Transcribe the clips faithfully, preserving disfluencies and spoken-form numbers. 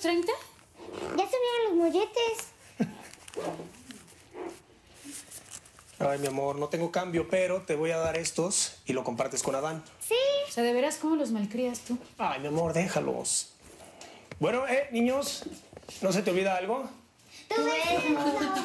treinta? Ya subieron los molletes. Ay, mi amor, no tengo cambio, pero te voy a dar estos y lo compartes con Adán. Sí. O sea, ¿de veras cómo los malcrías tú? Ay, mi amor, déjalos. Bueno, eh, niños, ¿no se te olvida algo? Tú ves.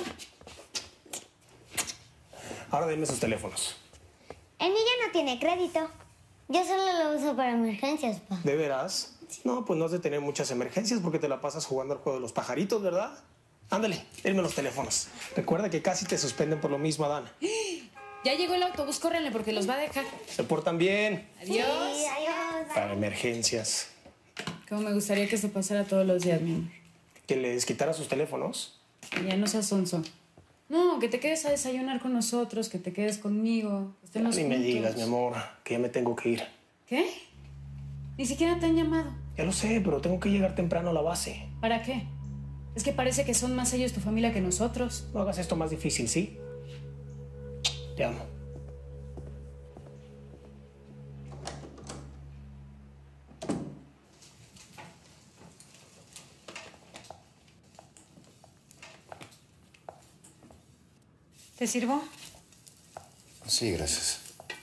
Ahora denme sus teléfonos. El niño no tiene crédito. Yo solo lo uso para emergencias, pa. ¿De veras? No, pues no has de tener muchas emergencias porque te la pasas jugando al juego de los pajaritos, ¿verdad? Ándale, denme los teléfonos. Recuerda que casi te suspenden por lo mismo, Adán. Ya llegó el autobús, córrenle porque los va a dejar. Se portan bien. Adiós. Sí, adiós. Para emergencias. Como me gustaría que esto pasara todos los días, mi amor. ¿Que les quitara sus teléfonos? Ya no seas sonso. No, que te quedes a desayunar con nosotros, que te quedes conmigo. Que estemos Ni me juntos. digas, mi amor, que ya me tengo que ir. ¿Qué? Ni siquiera te han llamado. Ya lo sé, pero tengo que llegar temprano a la base. ¿Para qué? Es que parece que son más ellos tu familia que nosotros. No hagas esto más difícil, ¿sí? Te amo. ¿Te sirvo? Sí, gracias.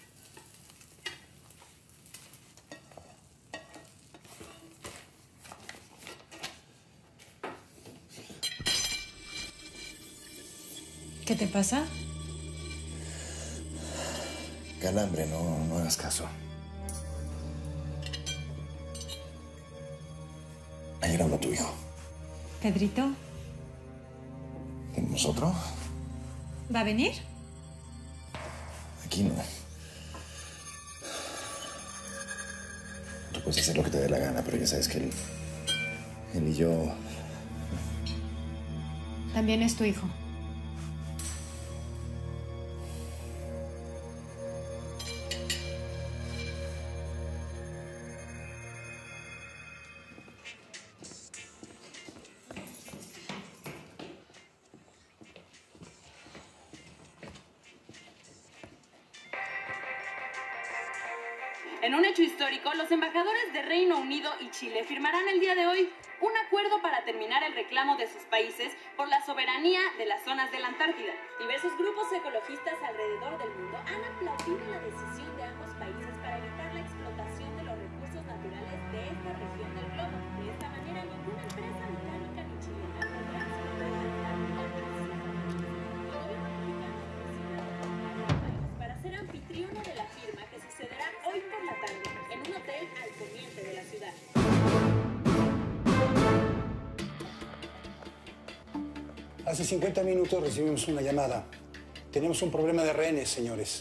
¿Qué te pasa? Calambre, no, no hagas caso. Ayer habló tu hijo. ¿Pedrito? ¿Tenemos otro? ¿Va a venir? Aquí no. Tú puedes hacer lo que te dé la gana, pero ya sabes que él... Él y yo... También es tu hijo. En un hecho histórico, los embajadores de Reino Unido y Chile firmarán el día de hoy un acuerdo para terminar el reclamo de sus países por la soberanía de las zonas de la Antártida. Diversos grupos ecologistas alrededor del mundo han aplaudido la decisión de ambos países para evitar la explotación de los recursos naturales de esta región del globo. De esta manera, ninguna empresa británica ni chilena podrá explotar la Antártida. El gobierno mexicano decide al país para ser anfitriona de la firma que sucederá hoy por la tarde en un hotel al poniente de la ciudad. Hace cincuenta minutos recibimos una llamada. Tenemos un problema de rehenes, señores.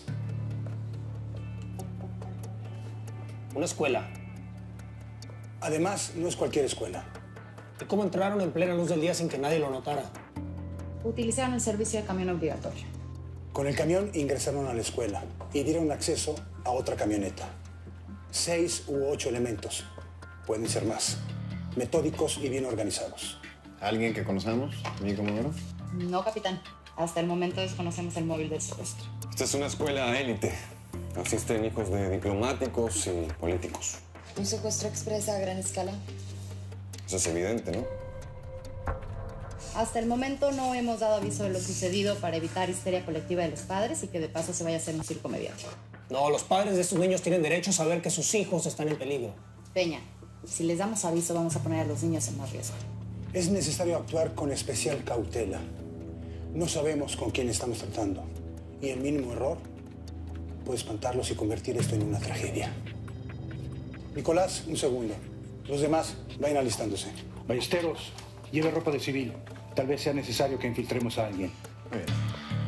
Una escuela. Además, no es cualquier escuela. ¿Y cómo entraron en plena luz del día sin que nadie lo notara? Utilizaron el servicio de camión obligatorio. Con el camión ingresaron a la escuela y dieron acceso a otra camioneta. Seis u ocho elementos. Pueden ser más. Metódicos y bien organizados. ¿Alguien que conocemos, mi comodoro? No, capitán. Hasta el momento desconocemos el móvil del secuestro. Esta es una escuela élite. Asisten hijos de diplomáticos y políticos. ¿Un secuestro expresa a gran escala? Eso es evidente, ¿no? Hasta el momento no hemos dado aviso de lo sucedido para evitar histeria colectiva de los padres y que de paso se vaya a hacer un circo mediático. No, los padres de estos niños tienen derecho a saber que sus hijos están en peligro. Peña, si les damos aviso vamos a poner a los niños en más riesgo. Es necesario actuar con especial cautela. No sabemos con quién estamos tratando. Y el mínimo error puede espantarlos y convertir esto en una tragedia. Nicolás, un segundo. Los demás vayan alistándose. Ballesteros, lleve ropa de civil. Tal vez sea necesario que infiltremos a alguien. Muy bien.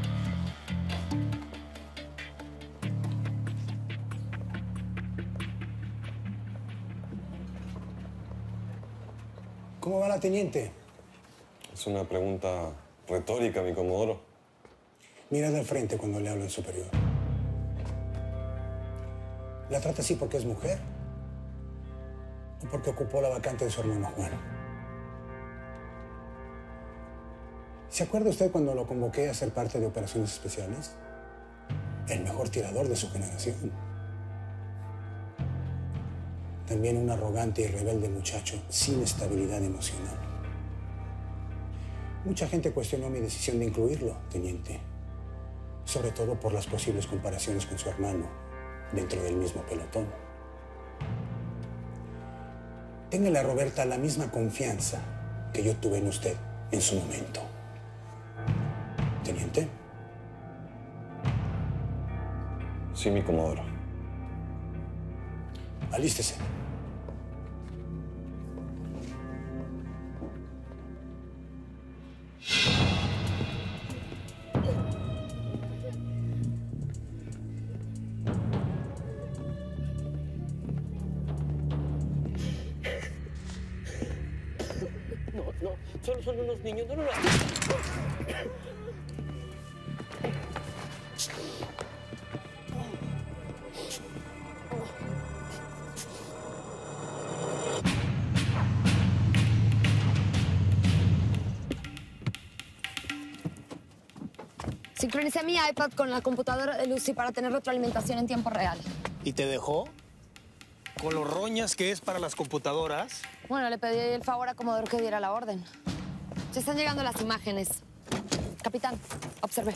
¿Cómo va la teniente? Es una pregunta retórica, mi comodoro. Mira de frente cuando le hablo en superior. ¿La trata así porque es mujer? ¿O porque ocupó la vacante de su hermano Juan? ¿Se acuerda usted cuando lo convoqué a ser parte de operaciones especiales? El mejor tirador de su generación. También un arrogante y rebelde muchacho sin estabilidad emocional. Mucha gente cuestionó mi decisión de incluirlo, teniente. Sobre todo por las posibles comparaciones con su hermano dentro del mismo pelotón. Téngale a Roberta la misma confianza que yo tuve en usted en su momento. Teniente. Sí, mi comodoro. Alístese. No, no, solo son unos niños, no, no, no. Sincronicé mi iPad con la computadora de Lucy para tener retroalimentación en tiempo real. ¿Y te dejó? ¿Con los roñas que es para las computadoras? Bueno, le pedí el favor a Comodoro que diera la orden. Se están llegando las imágenes. Capitán, observe.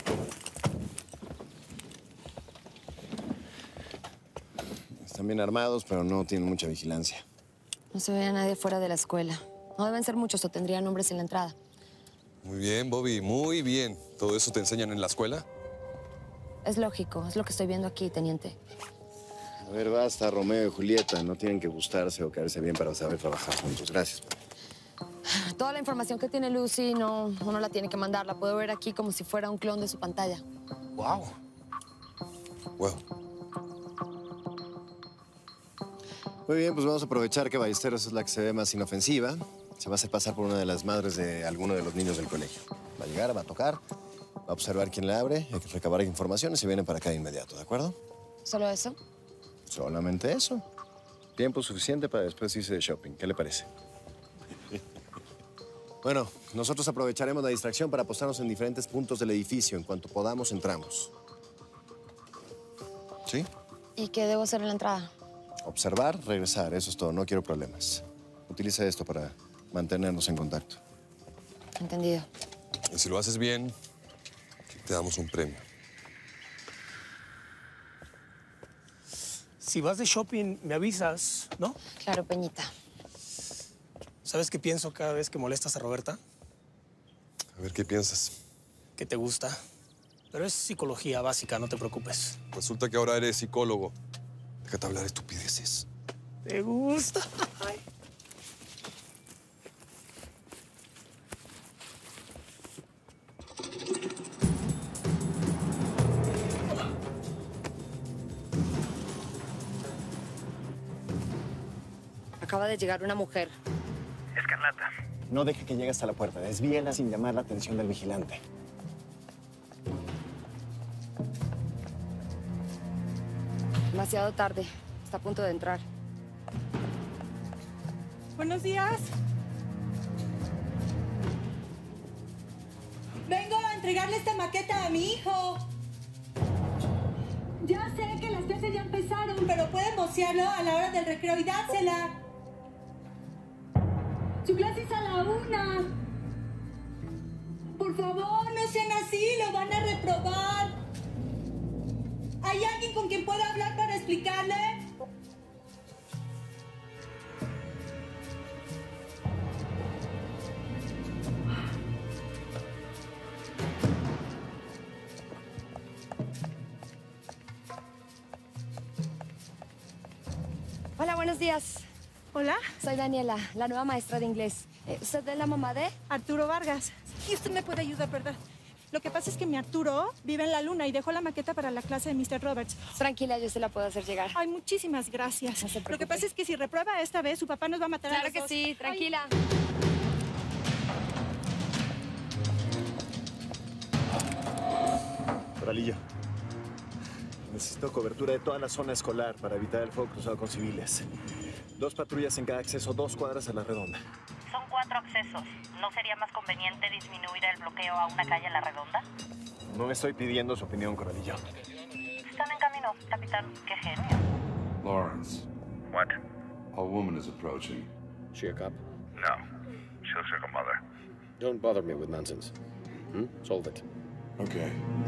Están bien armados, pero no tienen mucha vigilancia. No se ve a nadie fuera de la escuela. No deben ser muchos o tendrían nombres en la entrada. Muy bien, Bobby, muy bien. ¿Todo eso te enseñan en la escuela? Es lógico, es lo que estoy viendo aquí, teniente. A ver, basta, Romeo y Julieta. No tienen que gustarse o caerse bien para saber trabajar juntos. Gracias. Toda la información que tiene Lucy no, no la tiene que mandar. La puedo ver aquí como si fuera un clon de su pantalla. Wow. Wow. Muy bien, pues vamos a aprovechar que Ballesteros es la que se ve más inofensiva. Se va a hacer pasar por una de las madres de alguno de los niños del colegio. Va a llegar, va a tocar, va a observar quién le abre, hay que recabar informaciones y viene para acá de inmediato, ¿de acuerdo? ¿Solo eso? Solamente eso. Tiempo suficiente para después irse de shopping. ¿Qué le parece? Bueno, nosotros aprovecharemos la distracción para apostarnos en diferentes puntos del edificio. En cuanto podamos, entramos. ¿Sí? ¿Y qué debo hacer en la entrada? Observar, regresar. Eso es todo. No quiero problemas. Utiliza esto para mantenernos en contacto. Entendido. Y si lo haces bien, te damos un premio. Si vas de shopping, me avisas, ¿no? Claro, Peñita. ¿Sabes qué pienso cada vez que molestas a Roberta? A ver, ¿qué piensas? Que te gusta. Pero es psicología básica, no te preocupes. Resulta que ahora eres psicólogo. Déjate hablar estupideces. ¿Te gusta? Ay. Acaba de llegar una mujer. Escarlata. No deje que llegue hasta la puerta. Desvíela sin llamar la atención del vigilante. Demasiado tarde. Está a punto de entrar. Buenos días. Vengo a entregarle esta maqueta a mi hijo. Ya sé que las clases ya empezaron, pero puede mocearlo a la hora del recreo y dársela. Su clase es a la una. Por favor, no sean así, lo van a reprobar. ¿Hay alguien con quien pueda hablar para explicarle? Hola, buenos días. Hola. Soy Daniela, la nueva maestra de inglés. Eh, ¿Usted es la mamá de? Arturo Vargas. Y usted me puede ayudar, ¿verdad? Lo que pasa es que mi Arturo vive en la luna y dejó la maqueta para la clase de mister Roberts. Tranquila, yo se la puedo hacer llegar. Ay, muchísimas gracias. No se preocupe. Lo que pasa es que si reprueba esta vez, su papá nos va a matar a Claro los que dos. sí, tranquila. Ay. Coralillo. Necesito cobertura de toda la zona escolar para evitar el fuego cruzado con civiles. Dos patrullas en cada acceso, dos cuadras a la redonda. Son cuatro accesos. ¿No sería más conveniente disminuir el bloqueo a una calle a la redonda? No estoy pidiendo su opinión, Coralillo. Están en camino, capitán. ¡Qué genio! Lawrence. What? A woman is approaching. She a cop? No. She looks like a mother. Don't bother me with nonsense. Hmm? Solve it. Okay.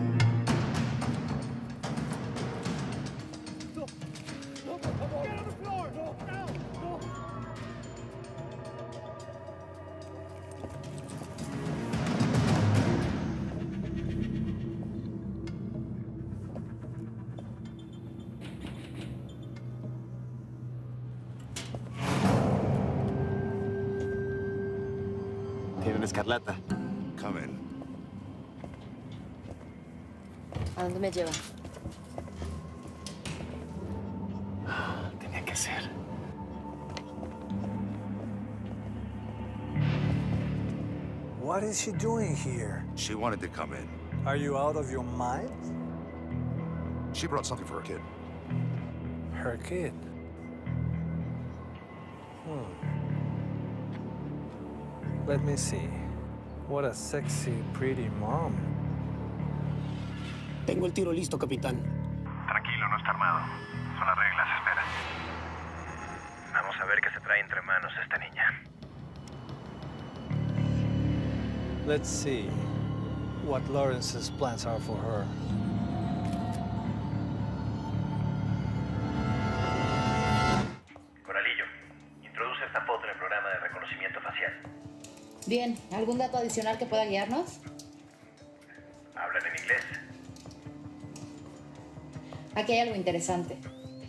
Tienen Escarlata. Come in. ¿A dónde me lleva? Tenía que ser. What is she doing here? She wanted to come in. Are you out of your mind? She brought something for her kid. Her kid? Hmm. Let me see. What a sexy, pretty mom. Tengo el tiro listo, capitán. Tranquilo, no está armado. Son las reglas, espera. Vamos a ver qué se trae entre manos esta niña. Let's see what Lawrence's plans are for her. Coralillo, introduce esta foto en el programa de reconocimiento facial. Bien, ¿algún dato adicional que pueda guiarnos? Hablan en inglés. Aquí hay algo interesante.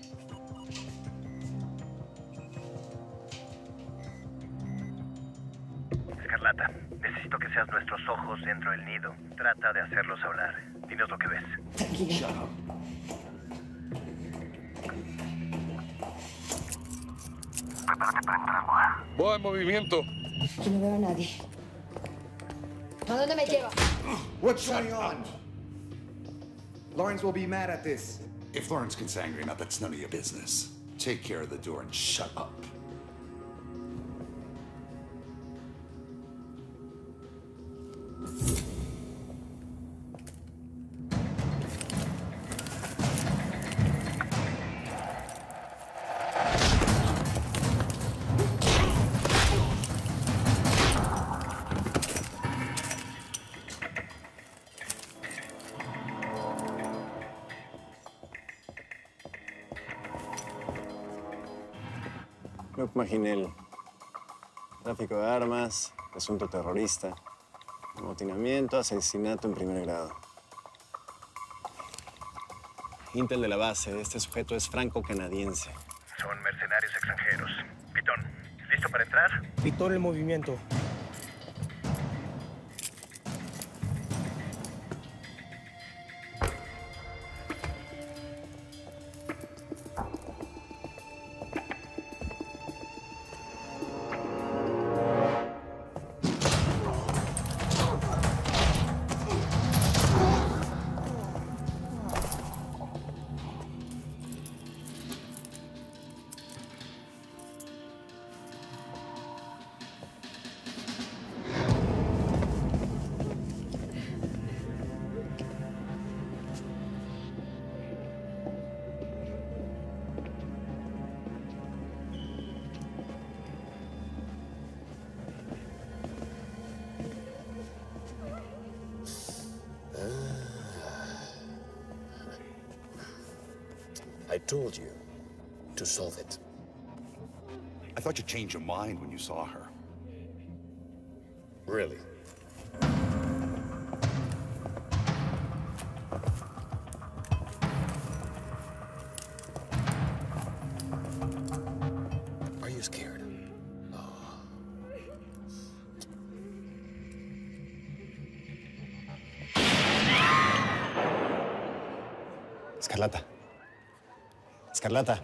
Escarlata, necesito que seas nuestros ojos dentro del nido. Trata de hacerlos hablar. Dinos lo que ves. Tranquilo. Prepárate para entrar, Moa. Voy en movimiento. Yo no veo a nadie. ¿A dónde me lleva? What's going on? Lawrence will be mad at this. If Lawrence gets angry enough, that's none of your business. Take care of the door and shut up. Luke Maginel. Tráfico de armas, presunto terrorista, amotinamiento, asesinato en primer grado. Intel de la base. Este sujeto es franco-canadiense. Son mercenarios extranjeros. Pitón, ¿listo para entrar? Pitón en movimiento. I told you to solve it. I thought you changed your mind when you saw her. Really? Are you scared? Oh. Escarlata. Escarlata.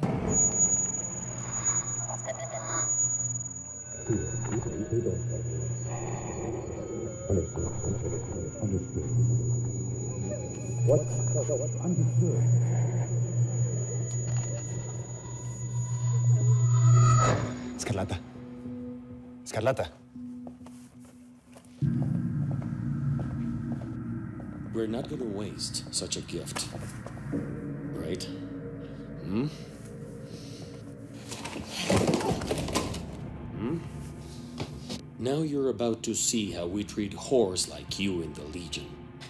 What? Understood. Escarlata. Escarlata. We're not going to waste such a gift. Right? Hmm? Now you're about to see how we treat whores like you in the Legion.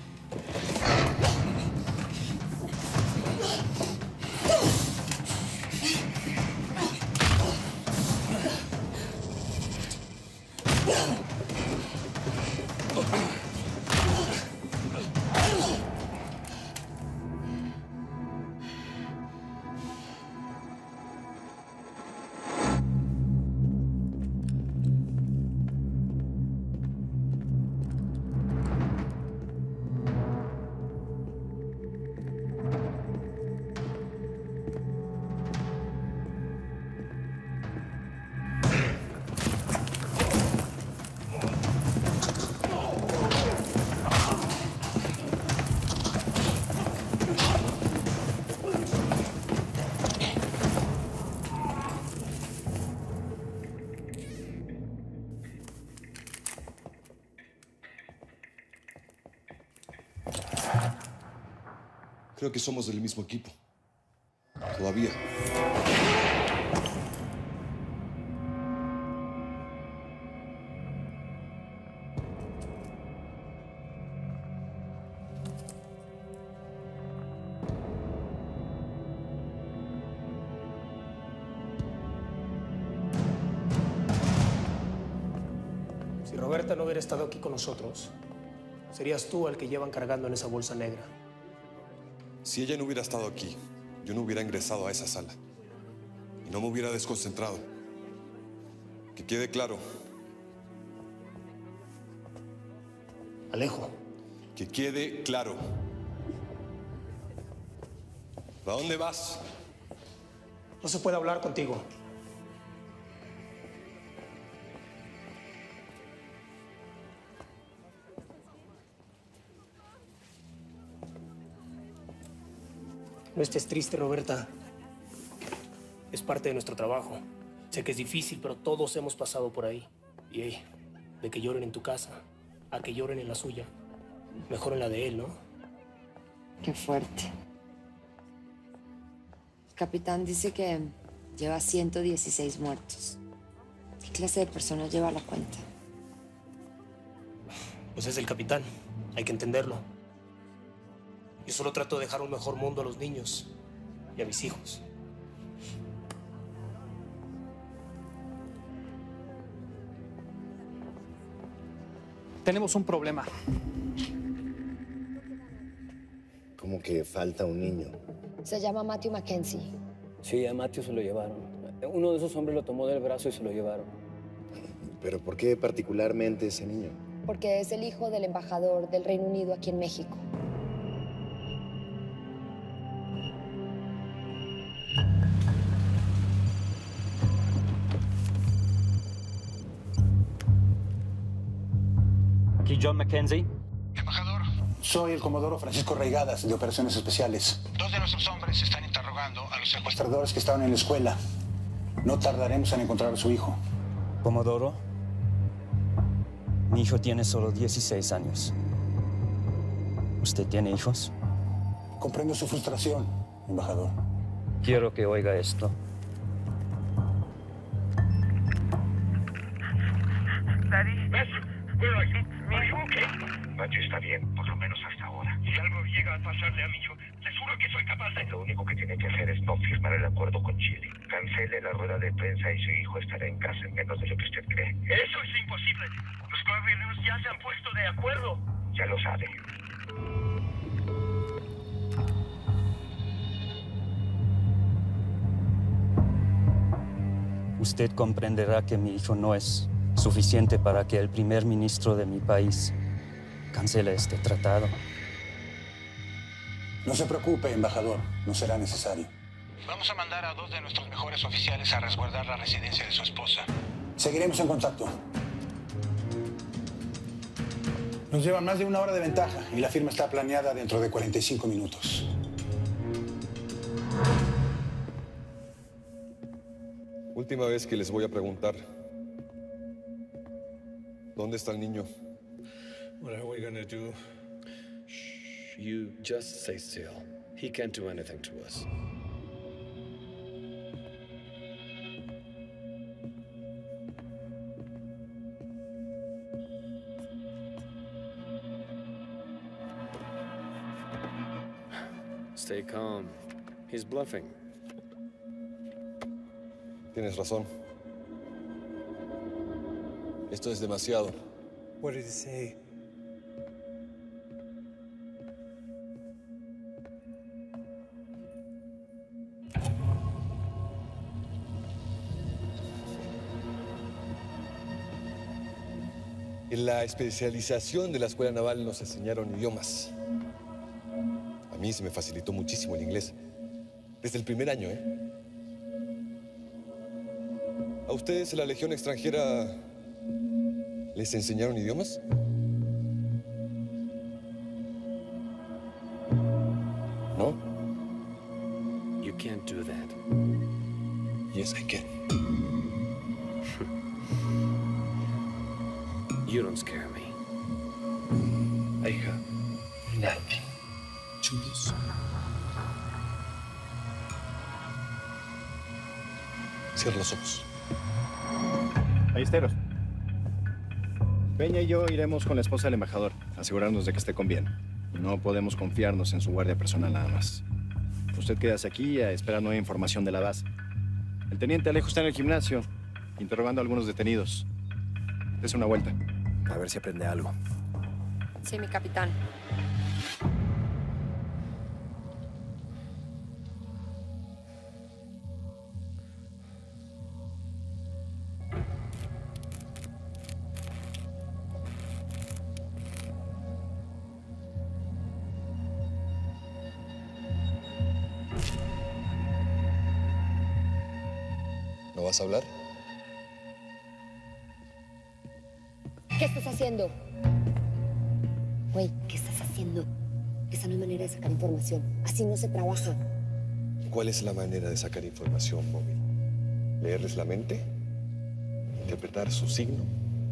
Creo que somos del mismo equipo. Todavía. Si Roberta no hubiera estado aquí con nosotros, serías tú el que llevan cargando en esa bolsa negra. Si ella no hubiera estado aquí, yo no hubiera ingresado a esa sala. Y no me hubiera desconcentrado. Que quede claro. Alejo. Que quede claro. ¿A dónde vas? No se puede hablar contigo. No estés triste, Roberta. Es parte de nuestro trabajo. Sé que es difícil, pero todos hemos pasado por ahí. Y hey, de que lloren en tu casa a que lloren en la suya, mejor en la de él, ¿no? Qué fuerte. El capitán dice que lleva ciento dieciséis muertos. ¿Qué clase de personas lleva la cuenta? Pues es el capitán. Hay que entenderlo. Yo solo trato de dejar un mejor mundo a los niños y a mis hijos. Tenemos un problema. ¿Cómo que falta un niño? Se llama Matthew Mackenzie. Sí, a Matthew se lo llevaron. Uno de esos hombres lo tomó del brazo y se lo llevaron. ¿Pero por qué particularmente ese niño? Porque es el hijo del embajador del Reino Unido aquí en México. Aquí John Mackenzie. Embajador. Soy el comodoro Francisco Reigadas, de Operaciones Especiales. Dos de nuestros hombres están interrogando a los secuestradores que estaban en la escuela. No tardaremos en encontrar a su hijo. Comodoro, mi hijo tiene solo dieciséis años. ¿Usted tiene hijos? Comprendo su frustración, embajador. Quiero que oiga esto. Daddy, where are you? Are you okay? Matthew está bien, por lo menos hasta ahora. Si algo llega a pasarle a mi hijo, les juro que soy capaz de... Lo único que tiene que hacer es no firmar el acuerdo con Chile. Cancele la rueda de prensa y su hijo estará en casa en menos de lo que usted cree. Eso es imposible. Los gobiernos ya se han puesto de acuerdo. Ya lo sabe. Usted comprenderá que mi hijo no es suficiente para que el primer ministro de mi país cancele este tratado. No se preocupe, embajador. No será necesario. Vamos a mandar a dos de nuestros mejores oficiales a resguardar la residencia de su esposa. Seguiremos en contacto. Nos llevan más de una hora de ventaja y la firma está planeada dentro de cuarenta y cinco minutos. Última vez que les voy a preguntar. ¿Dónde está el niño? What are we gonna do? Shh, you just stay still. He can't do anything to us. Stay calm. He's bluffing. Tienes razón. Esto es demasiado. What did he say? En la especialización de la Escuela Naval nos enseñaron idiomas. A mí se me facilitó muchísimo el inglés. Desde el primer año, ¿eh? ¿A ustedes en la Legión extranjera les enseñaron idiomas? ¿No? You can't do that. Yes, I can. You don't scare me. I have nothing to lose. Cierra los ojos. Ballesteros. Peña y yo iremos con la esposa del embajador, asegurarnos de que esté con bien. No podemos confiarnos en su guardia personal nada más. Usted quédase aquí a esperar nueva información de la base. El teniente Alejo está en el gimnasio, interrogando a algunos detenidos. Dese una vuelta. A ver si aprende algo. Sí, mi capitán. ¿No vas a hablar? ¿Qué estás haciendo? Güey, ¿qué estás haciendo? Esa no es manera de sacar información. Así no se trabaja. ¿Cuál es la manera de sacar información, Bobby? ¿Leerles la mente? ¿Interpretar su signo?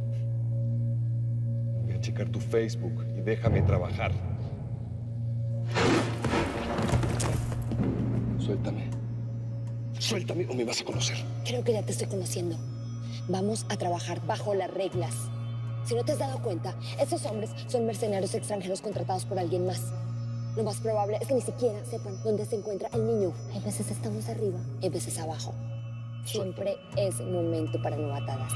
Voy a checar tu Facebook y déjame trabajar. Suéltame. Suéltame o me vas a conocer. Creo que ya te estoy conociendo. Vamos a trabajar bajo las reglas. Si no te has dado cuenta, esos hombres son mercenarios extranjeros contratados por alguien más. Lo más probable es que ni siquiera sepan dónde se encuentra el niño. Hay veces estamos arriba, hay veces abajo. Siempre es momento para novatadas.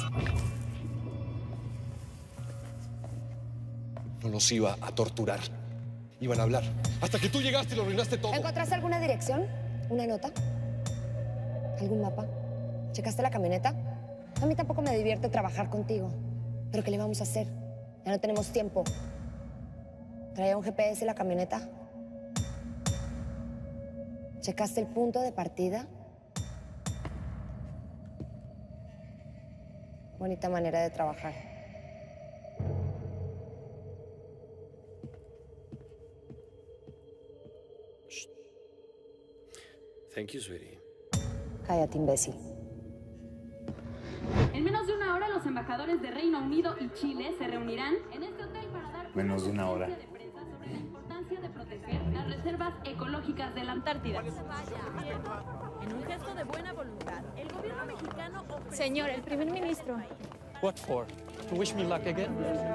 No los iba a torturar. Iban a hablar. Hasta que tú llegaste y lo arruinaste todo. ¿Encontraste alguna dirección? ¿Una nota? ¿Algún mapa? ¿Checaste la camioneta? A mí tampoco me divierte trabajar contigo. ¿Pero qué le vamos a hacer? Ya no tenemos tiempo. ¿Traía un G P S la camioneta? ¿Checaste el punto de partida? Bonita manera de trabajar. Thank you, sweetie. Cállate, imbécil. En menos de una hora, los embajadores de Reino Unido y Chile se reunirán en este hotel para dar Menos de una hora. de prensa sobre la importancia de proteger las reservas ecológicas de la Antártida. En un gesto de buena voluntad, el gobierno mexicano ofrece... Señor, el primer ministro. What for? To wish me luck again?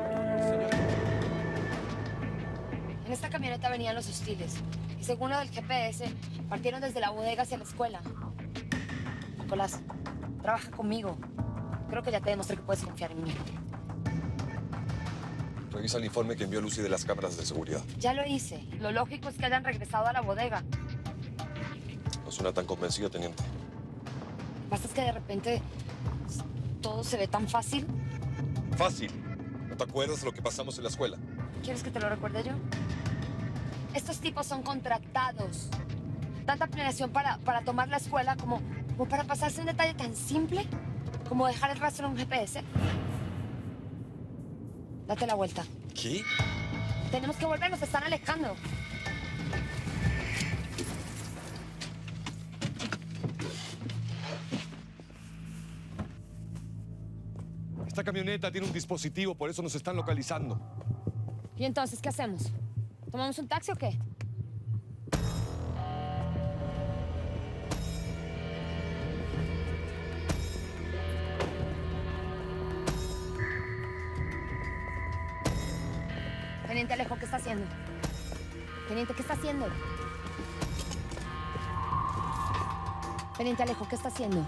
En esta camioneta venían los hostiles. Y según lo del G P S, partieron desde la bodega hacia la escuela. Nicolás, trabaja conmigo. Creo que ya te demostré que puedes confiar en mí. Revisa el informe que envió Lucy de las cámaras de seguridad. Ya lo hice. Lo lógico es que hayan regresado a la bodega. No suena tan convencido, teniente. Basta es que de repente todo se ve tan fácil. Fácil. ¿No te acuerdas de lo que pasamos en la escuela? ¿Quieres que te lo recuerde yo? Estos tipos son contratados. Tanta planeación para, para tomar la escuela como, como para pasarse un detalle tan simple como dejar el rastro en un G P S. Date la vuelta. ¿Qué? Tenemos que volver, nos están alejando. Esta camioneta tiene un dispositivo, por eso nos están localizando. ¿Y entonces qué hacemos? ¿Tomamos un taxi o qué? Teniente Alejo, ¿qué está haciendo? Teniente, ¿qué está haciendo? Teniente Alejo, ¿qué está haciendo?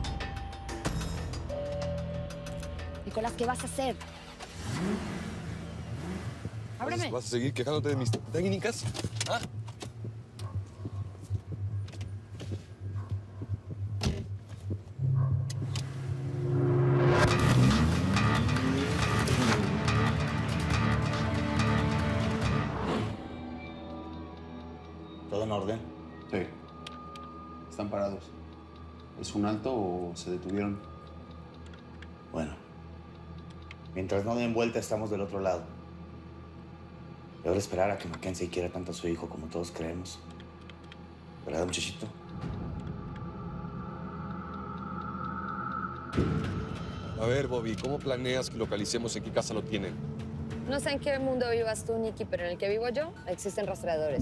Nicolás, ¿qué vas a hacer? Ábreme. ¿Vas a seguir quejándote de mis técnicas? ¿Ah? ¿Todo en orden? Sí. Están parados. ¿Es un alto o se detuvieron? Bueno. Mientras no den vuelta, estamos del otro lado. Y ahora esperar a que Mackenzie quiera tanto a su hijo como todos creemos. ¿Verdad, muchachito? A ver, Bobby, ¿cómo planeas que localicemos en qué casa lo tienen? No sé en qué mundo vivas tú, Nicky, pero en el que vivo yo existen rastreadores.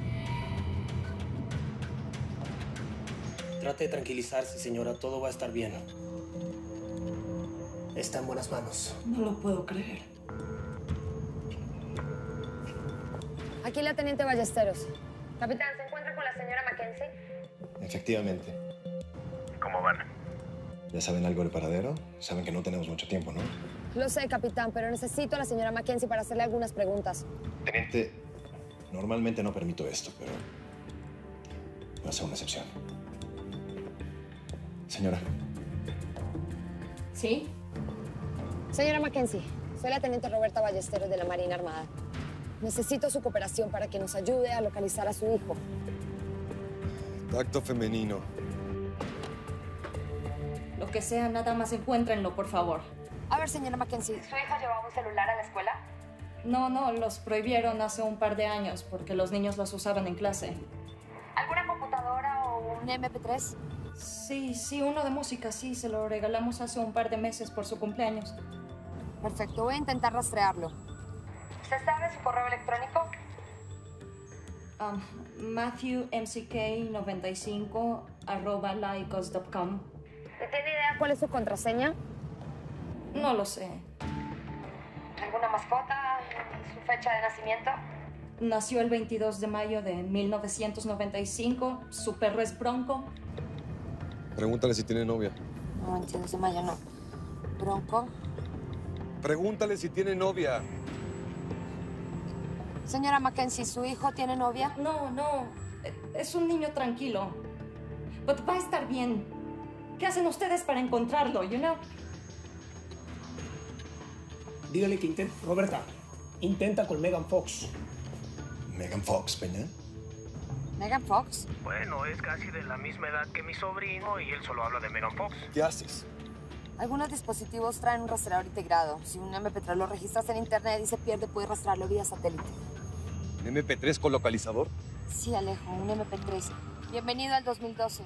Trate de tranquilizarse, señora. Todo va a estar bien. Está en buenas manos. No lo puedo creer. Aquí la teniente Ballesteros. Capitán, ¿se encuentra con la señora Mackenzie? Efectivamente. ¿Cómo van? ¿Ya saben algo del paradero? Saben que no tenemos mucho tiempo, ¿no? Lo sé, capitán, pero necesito a la señora Mackenzie para hacerle algunas preguntas. Teniente, normalmente no permito esto, pero voy a hacer una excepción. Señora. ¿Sí? Señora Mackenzie, soy la teniente Roberta Ballesteros de la Marina Armada. Necesito su cooperación para que nos ayude a localizar a su hijo. Tacto femenino. Lo que sea, nada más encuéntrenlo, por favor. A ver, señora Mackenzie, ¿su hijo llevaba un celular a la escuela? No, no, los prohibieron hace un par de años porque los niños los usaban en clase. ¿Alguna computadora o un eme pe tres? Sí, sí, uno de música, sí. Se lo regalamos hace un par de meses por su cumpleaños. Perfecto, voy a intentar rastrearlo. ¿Usted sabe su correo electrónico? Um, Matthew M C K noventa y cinco arroba laicos punto com. ¿Tiene idea cuál es su contraseña? No lo sé. ¿Alguna mascota? ¿Su fecha de nacimiento? Nació el veintidós de mayo de mil novecientos noventa y cinco. Su perro es Bronco. Pregúntale si tiene novia. No, veintidós de mayo no. Bronco. Pregúntale si tiene novia. Señora Mackenzie, ¿su hijo tiene novia? No, no. Es un niño tranquilo. Pero va a estar bien. ¿Qué hacen ustedes para encontrarlo, you know? Dígale que intenta... Roberta, intenta con Megan Fox. ¿Megan Fox, Peña? ¿Megan Fox? Bueno, es casi de la misma edad que mi sobrino y él solo habla de Megan Fox. ¿Qué haces? Algunos dispositivos traen un rastreador integrado. Si un eme pe tres lo registras en internet y se pierde, puedes rastrearlo vía satélite. ¿Un eme pe tres con localizador? Sí, Alejo, un eme pe tres. Bienvenido al dos mil doce.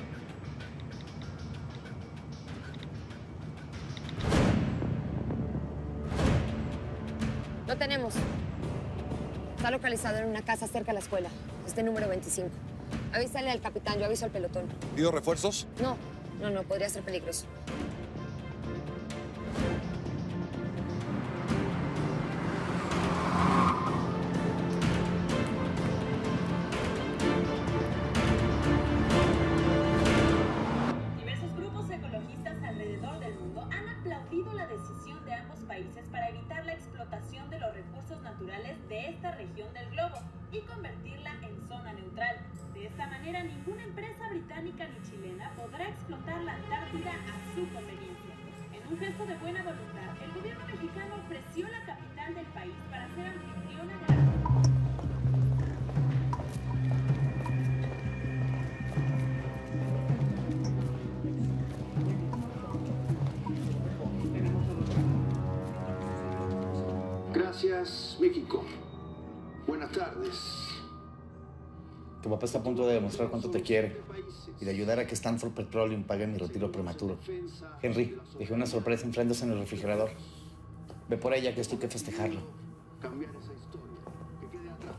Lo tenemos. Está localizado en una casa cerca de la escuela. Este número veinticinco. Avísale al capitán, yo aviso al pelotón. ¿Pido refuerzos? No, no, no, podría ser peligroso. Diversos grupos ecologistas alrededor del mundo han aplaudido la decisión de ambos países para evitar la explotación de los recursos naturales de esta región del globo y convertirla en zona neutral. De esta manera, ninguna empresa británica ni chilena podrá explotar la Antártida a su conveniencia. En un gesto de buena voluntad, el gobierno mexicano ofreció la capital del país para ser anfitriona de la... Gracias, México. Buenas tardes. Tu papá está a punto de demostrar cuánto te quiere y de ayudar a que Stanford Petroleum pague mi retiro prematuro. Henry, dejé una sorpresa enfrentándose en el refrigerador. Ve por ella, que esto hay que festejarlo. Cambiar esa historia, que quede atrás.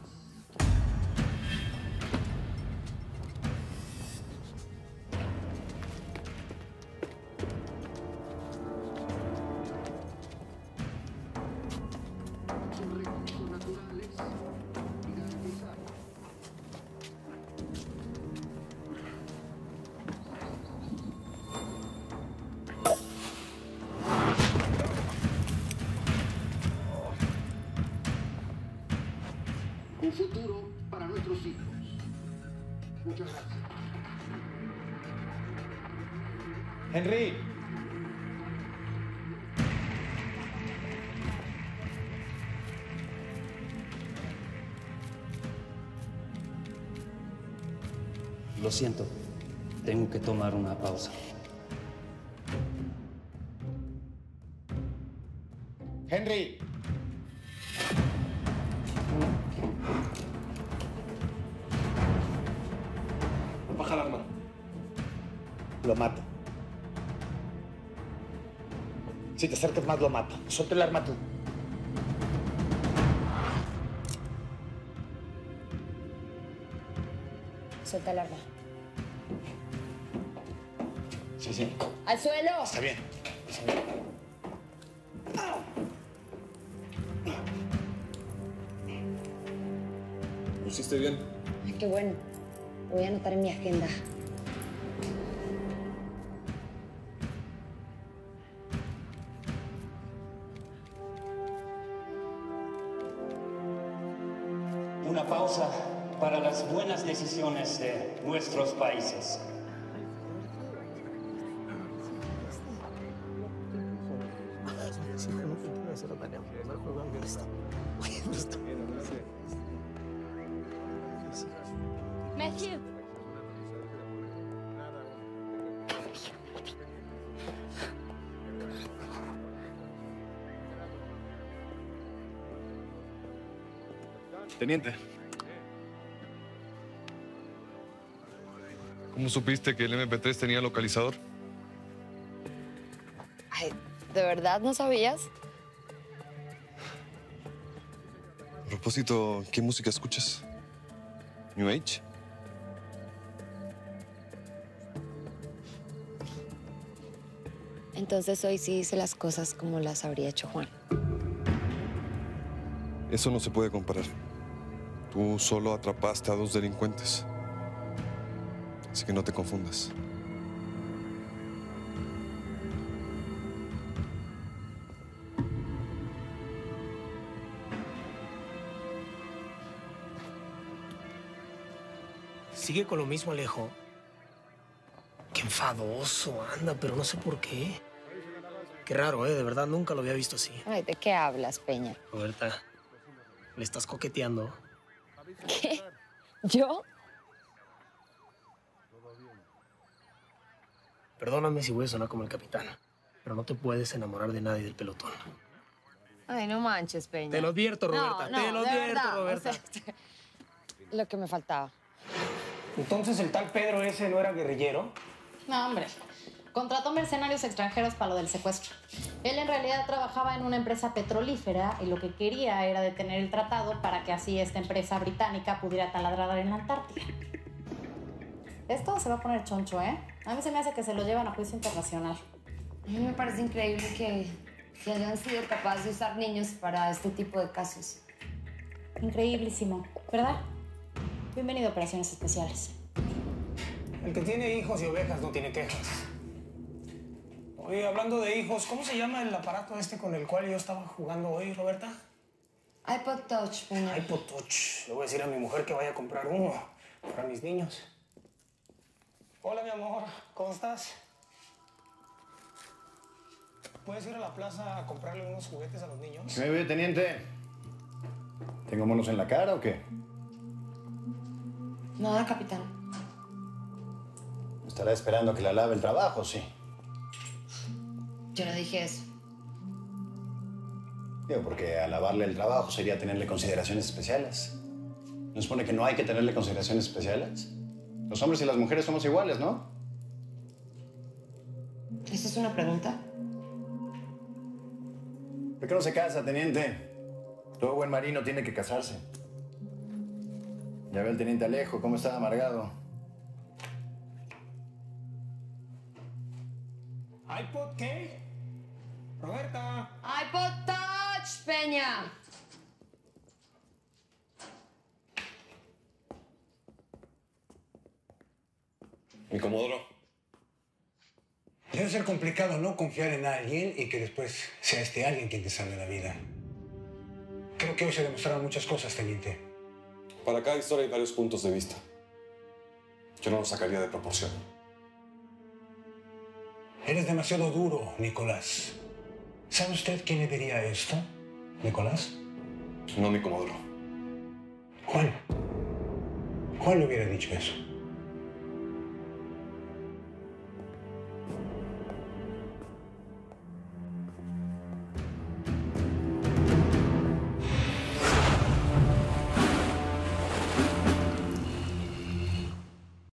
Recursos naturales y garantizar. un futuro para nuestros hijos. Muchas gracias. Henry. Lo siento, tengo que tomar una pausa. Henry. Baja el arma. Lo mato. Si te acercas más, lo mato. Suelta el arma tú. Suelta el arma. Sí, sí. ¡Al suelo! Está bien. Está bien. ¿Lo hiciste bien? Ay, qué bueno. Lo voy a anotar en mi agenda. Una pausa para las buenas decisiones de nuestros países. Matthew. Teniente. ¿Cómo supiste que el eme pe tres tenía localizador? Ay, ¿de verdad no sabías? A propósito, ¿qué música escuchas? ¿New Age? Entonces hoy sí hice las cosas como las habría hecho Juan. Eso no se puede comparar. Tú solo atrapaste a dos delincuentes. Así que no te confundas. Sigue con lo mismo, Alejo. Qué enfadoso anda, pero no sé por qué. Qué raro, ¿eh? De verdad, nunca lo había visto así. Ay, ¿de qué hablas, Peña? Roberta, le estás coqueteando. ¿Qué? ¿Yo? Perdóname si voy a sonar como el capitán, pero no te puedes enamorar de nadie del pelotón. Ay, no manches, Peña. Te lo advierto, Roberta. No, no, te lo de advierto, verdad, Roberta. o sea, lo que me faltaba. Entonces, ¿el tal Pedro ese no era guerrillero? No, hombre. Contrató mercenarios extranjeros para lo del secuestro. Él en realidad trabajaba en una empresa petrolífera y lo que quería era detener el tratado para que así esta empresa británica pudiera taladrar en la Antártida. Esto se va a poner choncho, ¿eh? A mí se me hace que se lo llevan a juicio internacional. A mí me parece increíble que, que hayan sido capaces de usar niños para este tipo de casos. Increíblísimo, ¿verdad? Bienvenido a Operaciones Especiales. El que tiene hijos y ovejas no tiene quejas. Oye, hablando de hijos, ¿cómo se llama el aparato este con el cual yo estaba jugando hoy, Roberta? iPod Touch, Peña. iPod Touch. Le voy a decir a mi mujer que vaya a comprar uno para mis niños. Hola, mi amor. ¿Cómo estás? ¿Puedes ir a la plaza a comprarle unos juguetes a los niños? ¿Qué me ve, teniente? ¿Tengo monos en la cara o qué? Nada, capitán. ¿Estará esperando que la lave el trabajo, sí? Yo no dije eso. Digo, porque a lavarle el trabajo sería tenerle consideraciones especiales. ¿No supone que no hay que tenerle consideraciones especiales? Los hombres y las mujeres somos iguales, ¿no? ¿Esa es una pregunta? ¿Por qué no se casa, teniente? Todo buen marino tiene que casarse. Ya ve el teniente Alejo, cómo está amargado. ¿iPod qué? Roberta. iPod Touch, Peña. ¿Mi Comodoro? Debe ser complicado no confiar en alguien y que después sea este alguien quien te salve la vida. Creo que hoy se demostraron muchas cosas, teniente. Para cada historia hay varios puntos de vista. Yo no lo sacaría de proporción. Eres demasiado duro, Nicolás. ¿Sabe usted quién le diría esto, Nicolás? No mi Comodoro. Juan. Juan le hubiera dicho eso.